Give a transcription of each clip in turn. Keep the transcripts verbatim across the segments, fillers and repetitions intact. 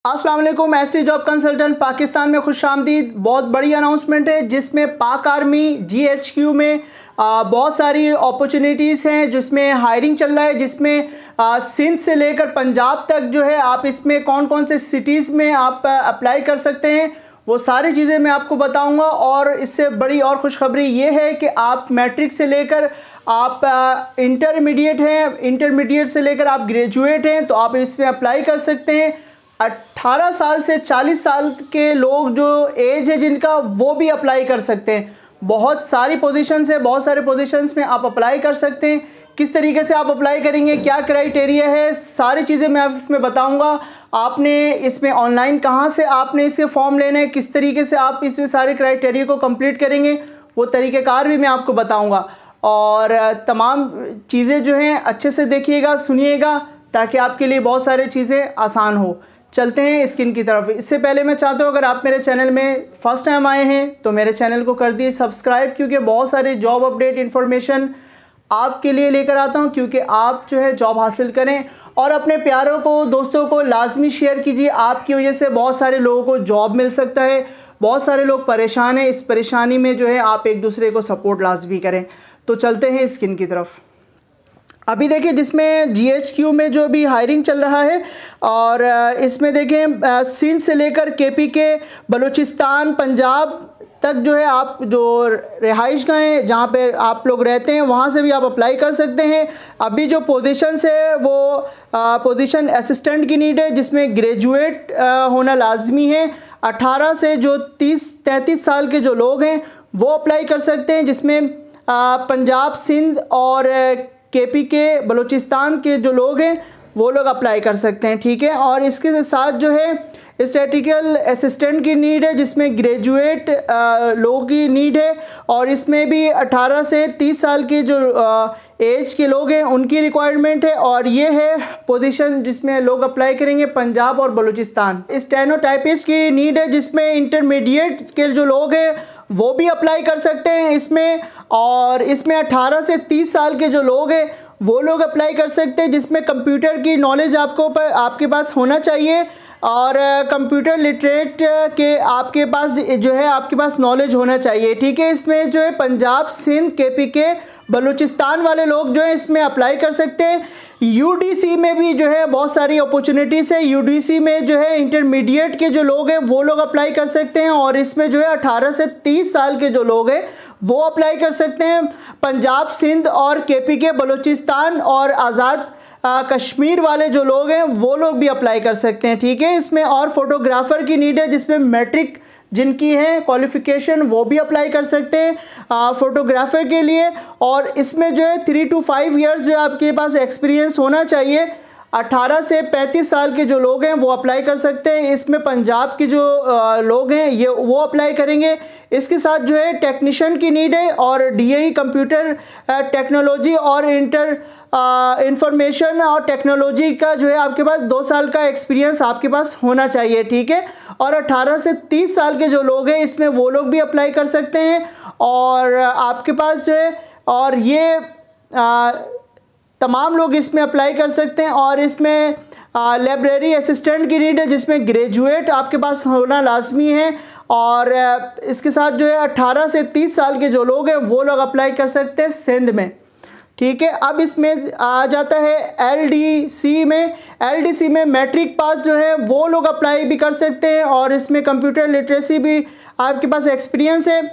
अस्सलाम वालेकुम। ST job consultant Pakistan में खुशामदीद। बहुत बड़ी अनाउंसमेंट है जिसमें पाक आर्मी जीएचक्यू में आ, बहुत सारी अपॉर्चुनिटीज़ हैं जिसमें हायरिंग चल रहा है, जिसमें आ, सिंध से लेकर पंजाब तक जो है आप इसमें कौन कौन से सिटीज़ में आप अप्लाई कर सकते हैं वो सारी चीज़ें मैं आपको बताऊंगा। और इससे बड़ी और खुशखबरी ये है कि आप मैट्रिक से लेकर आप इंटरमीडिएट हैं, इंटरमीडिएट से लेकर आप ग्रेजुएट हैं तो आप इसमें अप्लाई कर सकते हैं। अट्ठारह साल से चालीस साल के लोग जो एज है जिनका वो भी अप्लाई कर सकते हैं। बहुत सारी पोजीशंस है, बहुत सारे पोजीशंस में आप अप्लाई कर सकते हैं। किस तरीके से आप अप्लाई करेंगे, क्या क्राइटेरिया है, सारी चीज़ें मैं इसमें बताऊंगा। आपने इसमें ऑनलाइन कहाँ से आपने इसके फॉर्म लेना है, किस तरीके से आप इसमें सारे क्राइटेरिया को कंप्लीट करेंगे वो तरीक़ेकार भी मैं आपको बताऊँगा। और तमाम चीज़ें जो हैं अच्छे से देखिएगा, सुनिएगा ताकि आपके लिए बहुत सारी चीज़ें आसान हो। चलते हैं स्क्रीन की तरफ। इससे पहले मैं चाहता हूँ अगर आप मेरे चैनल में फ़र्स्ट टाइम आए हैं तो मेरे चैनल को कर दिए सब्सक्राइब, क्योंकि बहुत सारे जॉब अपडेट इन्फॉर्मेशन आपके लिए लेकर आता हूँ, क्योंकि आप जो है जॉब हासिल करें। और अपने प्यारों को, दोस्तों को लाजमी शेयर कीजिए। आपकी वजह से बहुत सारे लोगों को जॉब मिल सकता है। बहुत सारे लोग परेशान हैं, इस परेशानी में जो है आप एक दूसरे को सपोर्ट लाजमी करें। तो चलते हैं स्क्रीन की तरफ। अभी देखिए जिसमें जीएचक्यू में जो भी हायरिंग चल रहा है और इसमें देखें सिंध से लेकर केपीके, बलूचिस्तान, पंजाब तक जो है आप जो रिहाइशगाहें जहाँ पे आप लोग रहते हैं वहाँ से भी आप अप्लाई कर सकते हैं। अभी जो पोजीशंस है वो पोजीशन असिस्टेंट की नीड है जिसमें ग्रेजुएट होना लाजमी है। अठारह से जो तीस तैंतीस साल के जो लोग हैं वो अप्लाई कर सकते हैं, जिसमें पंजाब, सिंध और केपी के, बलूचिस्तान के जो लोग हैं वो लोग अप्लाई कर सकते हैं, ठीक है। और इसके साथ जो है स्टैटिकल असिस्टेंट की नीड है जिसमें ग्रेजुएट लोगों की नीड है। और इसमें भी अठारह से तीस साल के जो एज के लोग हैं उनकी रिक्वायरमेंट है। और ये है पोजीशन जिसमें लोग अप्लाई करेंगे पंजाब और बलूचिस्तान। स्टेनोटाइपिस्ट की नीड है जिसमें इंटरमीडिएट के जो लोग हैं वो भी अप्लाई कर सकते हैं इसमें। और इसमें अठारह से तीस साल के जो लोग हैं वो लोग अप्लाई कर सकते हैं, जिसमें कंप्यूटर की नॉलेज आपको पर आपके पास होना चाहिए और कंप्यूटर लिटरेट के आपके पास जो है आपके पास नॉलेज होना चाहिए, ठीक है। इसमें जो है पंजाब, सिंध, केपीके, बलूचिस्तान वाले लोग जो है इसमें अप्लाई कर सकते हैं। यूडीसी में भी जो है बहुत सारी अपॉर्चुनिटीज़ है। यूडीसी में जो है इंटरमीडिएट के जो लोग हैं वो लोग अप्लाई कर सकते हैं और इसमें जो है अठारह से तीस साल के जो लोग हैं वो अप्लाई कर सकते हैं। पंजाब, सिंध और केपीके, बलूचिस्तान और आज़ाद आ, कश्मीर वाले जो लोग हैं वो लोग भी अप्लाई कर सकते हैं, ठीक है। इसमें और फोटोग्राफ़र की नीड है जिसमें मैट्रिक जिनकी है क्वालिफ़िकेशन वो भी अप्लाई कर सकते हैं फ़ोटोग्राफ़र के लिए। और इसमें जो है थ्री टू फाइव इयर्स जो आपके पास एक्सपीरियंस होना चाहिए। अठारह से पैंतीस साल के जो लोग हैं वो अप्लाई कर सकते हैं। इसमें पंजाब के जो आ, लोग हैं ये वो अप्लाई करेंगे। इसके साथ जो है टेक्नीशियन की नीड है और डीएई कंप्यूटर टेक्नोलॉजी और इंटर इंफॉर्मेशन और टेक्नोलॉजी का जो है आपके पास दो साल का एक्सपीरियंस आपके पास होना चाहिए, ठीक है। और अठारह से तीस साल के जो लोग हैं इसमें वो लोग भी अप्लाई कर सकते हैं। और आपके पास जो है और ये आ, तमाम लोग इसमें अप्लाई कर सकते हैं। और इसमें लाइब्रेरी असिस्टेंट की नीड है जिसमें ग्रेजुएट आपके पास होना लाजमी है। और इसके साथ जो है अठारह से तीस साल के जो लोग हैं वो लोग अप्लाई कर सकते हैं सिंध में, ठीक है। अब इसमें आ जाता है एलडीसी में। एलडीसी में मैट्रिक पास जो है वो लोग अप्लाई भी कर सकते हैं और इसमें कंप्यूटर लिटरेसी भी आपके पास एक्सपीरियंस है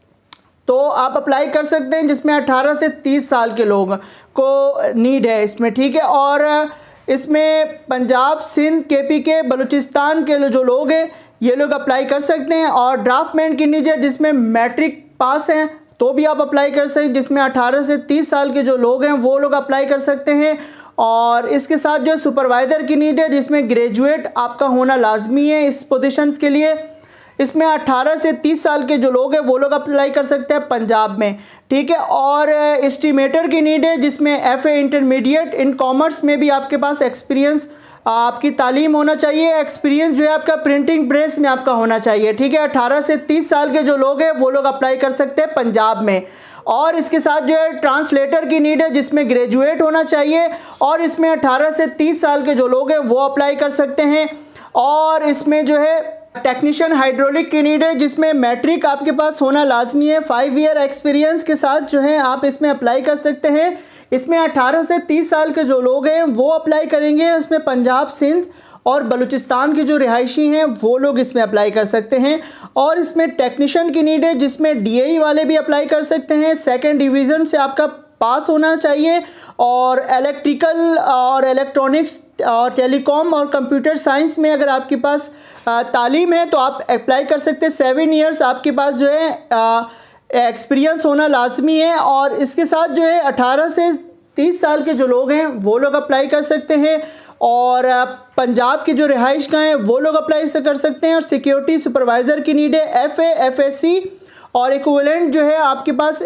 तो आप अप्लाई कर सकते हैं, जिसमें अठारह से तीस साल के लोग को नीड है इसमें, ठीक है। और इसमें पंजाब, सिंध, केपीके, बलूचिस्तान के जो लोग हैं ये लोग अप्लाई कर सकते हैं। और ड्राफ्टमैन की नीड है जिसमें मैट्रिक पास हैं तो भी आप अप्लाई कर सकते हैं, जिसमें अठारह से तीस साल के जो लोग हैं वो लोग अप्लाई कर सकते हैं। और इसके साथ जो सुपरवाइज़र की नीड है जिसमें ग्रेजुएट आपका होना लाजमी है इस पोजीशंस के लिए। इसमें अठारह से तीस साल के जो लोग हैं वो लोग अप्लाई कर सकते हैं पंजाब में, ठीक है। और एस्टिमेटर की नीड है जिसमें एफए इंटरमीडिएट इन कॉमर्स में भी आपके पास एक्सपीरियंस आपकी तालीम होना चाहिए। एक्सपीरियंस जो है आपका प्रिंटिंग प्रेस में आपका होना चाहिए, ठीक है। अठारह से तीस साल के जो लोग हैं वो लोग अप्लाई कर सकते हैं पंजाब में। और इसके साथ जो है ट्रांसलेटर की नीड है जिसमें ग्रेजुएट होना चाहिए और इसमें अठारह से तीस साल के जो लोग हैं वो अप्लाई कर सकते हैं। और इसमें जो है टेक्नीशियन हाइड्रोलिक की नीड है, जिसमें मैट्रिक आपके पास होना लाजमी है। फाइव ईयर एक्सपीरियंस के साथ जो है आप इसमें अप्लाई कर सकते हैं। इसमें अठारह से तीस साल के जो लोग हैं वो अप्लाई करेंगे। इसमें पंजाब, सिंध और बलूचिस्तान के जो रिहायशी हैं वो लोग इसमें अप्लाई कर सकते हैं। और इसमें टेक्नीशियन की नीड है, जिसमें डीएई वाले भी अप्लाई कर सकते हैं। सेकेंड डिवीज़न से आपका पास होना चाहिए और इलेक्ट्रिकल और इलेक्ट्रॉनिक्स और टेलीकॉम और कंप्यूटर साइंस में अगर आपके पास तालीम है तो आप अप्लाई कर सकते हैं। सेवन इयर्स आपके पास जो है एक्सपीरियंस होना लाजमी है। और इसके साथ जो है अठारह से तीस साल के जो लोग हैं वो लोग अप्लाई कर सकते हैं। और पंजाब की जो रिहाइश का हैं वो लोग अप्लाई से कर सकते हैं। और सिक्योरिटी सुपरवाइज़र की नीड है, F A F S C और इक्विवेलेंट जो है आपके पास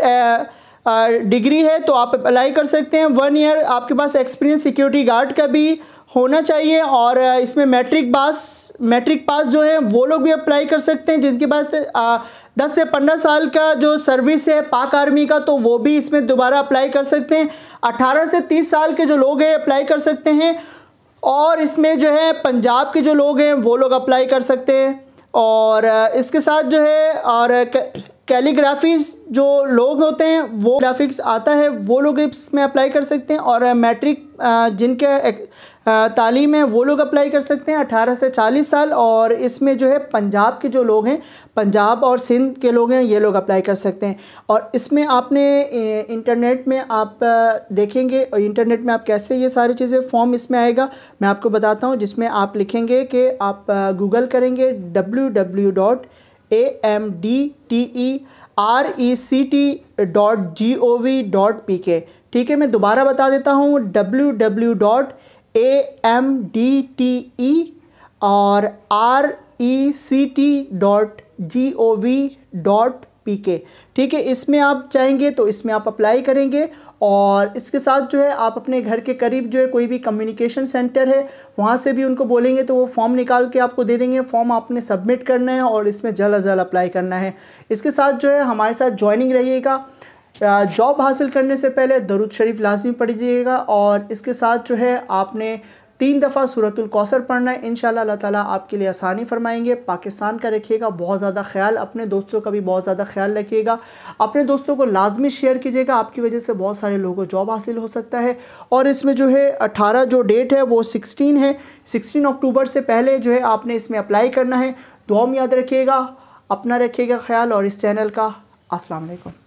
डिग्री है तो आप अप्लाई कर सकते हैं। वन ईयर आपके पास एक्सपीरियंस सिक्योरिटी गार्ड का भी होना चाहिए। और इसमें मैट्रिक पास मैट्रिक पास जो है वो लोग भी अप्लाई कर सकते हैं, जिनके पास दस से पंद्रह साल का जो सर्विस है पाक आर्मी का, तो वो भी इसमें दोबारा अप्लाई कर सकते हैं। अठारह से तीस साल के जो लोग हैं अप्लाई कर सकते हैं। और इसमें जो है पंजाब के जो लोग हैं वो लोग अप्लाई कर सकते हैं। और इसके साथ जो है और कैलीग्राफीज जो लोग होते हैं वो ग्राफिक्स आता है वो लोग इसमें अप्लाई कर सकते हैं। और मैट्रिक जिनके तालीम है वो लोग अप्लाई कर सकते हैं अठारह से चालीस साल। और इसमें जो है पंजाब के जो लोग हैं, पंजाब और सिंध के लोग हैं, ये लोग अप्लाई कर सकते हैं। और इसमें आपने इंटरनेट में आप देखेंगे और इंटरनेट में आप कैसे ये सारी चीज़ें फॉर्म इसमें आएगा मैं आपको बताता हूँ। जिसमें आप लिखेंगे कि आप गूगल करेंगे W W dot A M D T E R E C T dot G O V dot P K. ठीक है, मैं दोबारा बता देता हूँ, W W dot A M D T E और R E C T dot G O V dot P K. ठीक है, इसमें आप चाहेंगे तो इसमें आप अप्लाई करेंगे। और इसके साथ जो है आप अपने घर के करीब जो है कोई भी कम्युनिकेशन सेंटर है वहाँ से भी उनको बोलेंगे तो वो फॉर्म निकाल के आपको दे देंगे। फॉर्म आपने सबमिट करना है और इसमें जल्द अज जल्द अप्लाई करना है। इसके साथ जो है हमारे साथ ज्वाइनिंग रहिएगा। जॉब हासिल करने से पहले दरूद शरीफ लाजमी पढ़िएगा। और इसके साथ जो है आपने तीन दफ़ा सूरतुल कौसर पढ़ना है। इंशाल्लाह अल्लाह ताला आपके लिए आसानी फरमाएंगे। पाकिस्तान का रखिएगा बहुत ज़्यादा ख्याल, अपने दोस्तों का भी बहुत ज़्यादा ख्याल रखिएगा। अपने दोस्तों को लाजमी शेयर कीजिएगा, आपकी वजह से बहुत सारे लोगों को जॉब हासिल हो सकता है। और इसमें जो है अठारह जो डेट है वो सिक्सटीन है, सिक्सटीन अक्टूबर से पहले जो है आपने इसमें अप्लाई करना है। दुआ में याद रखिएगा, अपना रखिएगा ख्याल और इस चैनल का। अस्सलाम वालेकुम।